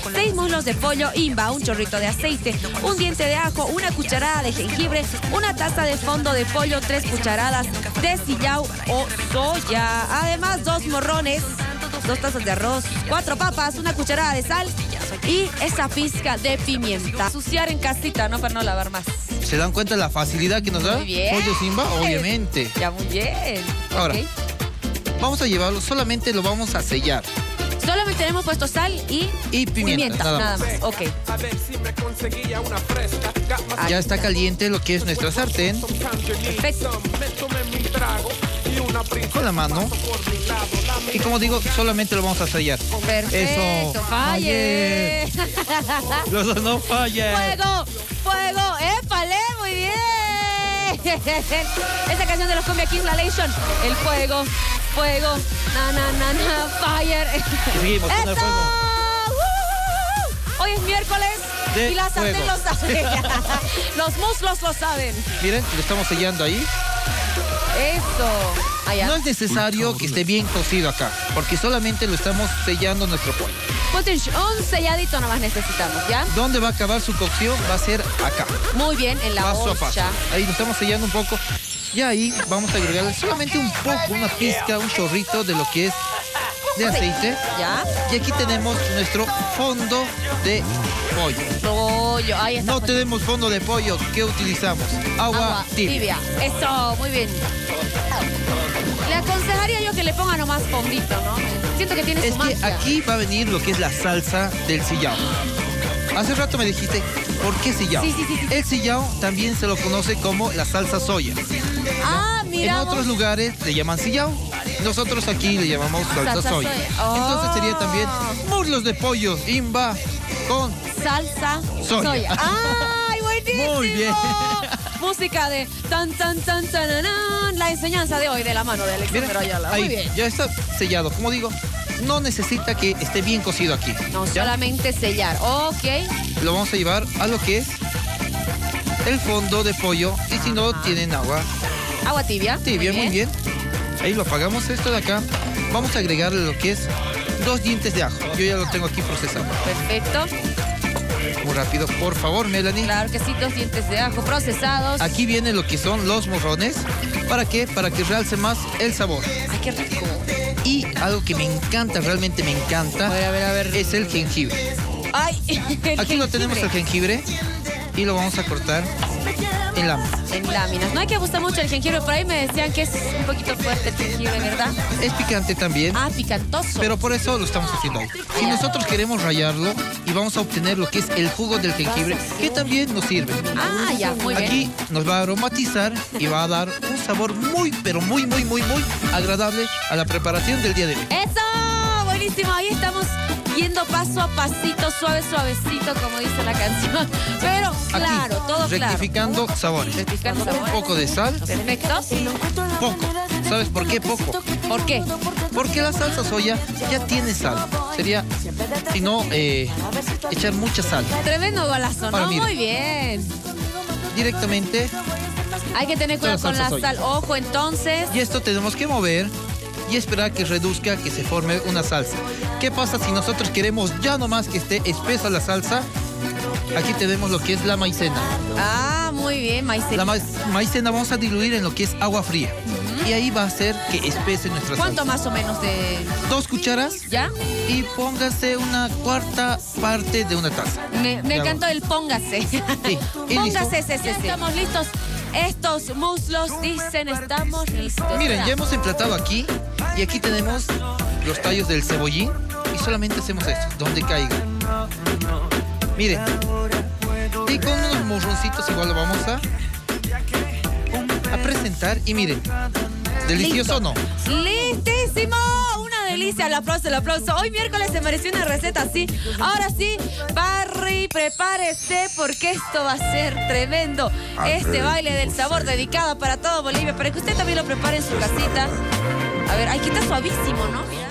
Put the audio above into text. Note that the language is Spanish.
6 muslos de pollo imba, un chorrito de aceite, un diente de ajo, una cucharada de jengibre, una taza de fondo de pollo, 3 cucharadas de sillao o soya. Además, 2 morrones, 2 tazas de arroz, 4 papas, una cucharada de sal y esa pizca de pimienta. Ensuciar en casita, ¿no? Para no lavar más. ¿Se dan cuenta de la facilidad que nos da? Muy bien. Pollo Simba, obviamente. Ya, muy bien. Ahora, Okay. Vamos a llevarlo, solamente lo vamos a sellar. Solamente hemos puesto sal y pimienta, nada más. Ok. Ya está caliente lo que es nuestra sartén. Perfecto. Con la mano. Y como digo, solamente lo vamos a sellar. Perfecto. Eso. Falle. Los dos no fallan. ¡Fuego! ¡Fuego! ¡Épale! ¡Muy bien! Esa canción de los Cumbia Kings, la Nation. El fuego, fuego, na, na, na, na, fire. Y seguimos con el ¡Eso! fuego. Hoy es miércoles De y la sartén fuego. lo sabe. Los muslos lo saben. Miren, lo estamos sellando ahí. Eso. Allá. No es necesario que esté bien cocido acá, porque solamente lo estamos sellando nuestro pollo. Pues un selladito nomás necesitamos, ¿ya? ¿Dónde va a acabar su cocción? Va a ser acá. Muy bien, en la Paso a paso. olla. Ahí lo estamos sellando un poco. Y ahí vamos a agregarle solamente un poco, una pizca, un chorrito de lo que es de aceite. ¿Ya? Y aquí tenemos nuestro fondo de pollo. Pollo, ahí está. No tenemos fondo de pollo. ¿Qué utilizamos? Agua tibia. Eso, muy bien. Le aconsejaría yo que le ponga nomás fondito, ¿no? Siento que tiene Es su que magia. aquí va a venir lo que es la salsa del sillao. Hace rato me dijiste, ¿por qué sillao? Sí. El sillao también se lo conoce como la salsa soya. Ah, En mira. otros lugares le llaman sillao. Nosotros aquí le llamamos salsa soya. Oh. Entonces sería también muslos de pollo imba con Salsa soya. ¡Ay, buenísimo! Muy bien. Música de tan, tan, tan, tan, la enseñanza de hoy de la mano de Alexander Mira, Ayala. ahí Muy bien. ya está sellado. Como digo, no necesita que esté bien cocido aquí. No, ¿ya? solamente sellar. Ok. Lo vamos a llevar a lo que es el fondo de pollo. Y si no, tienen agua Agua tibia. tibia, muy bien. Ahí lo apagamos esto de acá. Vamos a agregarle lo que es 2 dientes de ajo. Yo ya lo tengo aquí procesado. Perfecto. Muy rápido, por favor, Melanie. Claro que sí, 2 dientes de ajo procesados. Aquí viene lo que son los morrones. ¿Para qué? Para que realce más el sabor. Ay, qué rico. Y algo que me encanta, realmente me encanta, A ver. es el jengibre. Ay, el Aquí lo tenemos el jengibre y lo vamos a cortar en láminas. en láminas. No hay que gustar mucho el jengibre. Por ahí me decían que es un poquito fuerte el jengibre, ¿verdad? Es picante también, Ah, picantoso. pero por eso lo estamos haciendo ahí. Si nosotros queremos rallarlo y vamos a obtener lo que es el jugo del jengibre, que también nos sirve. Ah, ya, muy bien. Aquí nos va a aromatizar y va a dar un sabor muy, pero muy agradable a la preparación del día de hoy. ¡Eso! Buenísimo. Ahí estamos yendo paso a pasito, suavecito, como dice la canción. Pero, claro, Aquí, todo claro. rectificando sabores. Rectificando Un sabores. poco de sal, Perfecto. poco. ¿Sabes por qué poco? ¿Por qué? Porque la salsa soya ya tiene sal. Sería, si no, echar mucha sal. Tremendo golazo, Ahora, ¿no? mira. Muy bien. Directamente. Hay que tener cuidado Toda con salsa la soya. sal. Ojo, entonces. Y esto tenemos que mover y esperar que reduzca, que se forme una salsa. ¿Qué pasa si nosotros queremos ya nomás que esté espesa la salsa? Aquí tenemos lo que es la maicena. Ah, muy bien, La maicena. maicena vamos a diluir en lo que es agua fría. Y ahí va a hacer que espese nuestra ¿Cuánto salsa. más o menos de...? 2 cucharas ¿Ya? y póngase una 1/4 parte de una taza. Me Ya encantó el póngase. Sí, y Póngase, listo. sí. Estamos listos. Estos muslos dicen estamos listos. Miren, ya hemos emplatado aquí y aquí tenemos los tallos del cebollín y solamente hacemos esto, donde caiga. Miren, y con unos morroncitos igual lo vamos a presentar y miren, delicioso, ¿no? ¡Listísimo! Una delicia, el aplauso. Hoy miércoles se mereció una receta así. Ahora sí, Barry, prepárese porque esto va a ser tremendo. Este baile del sabor dedicado para todo Bolivia, para que usted también lo prepare en su casita. A ver, ay, que está suavísimo, ¿no? Mira.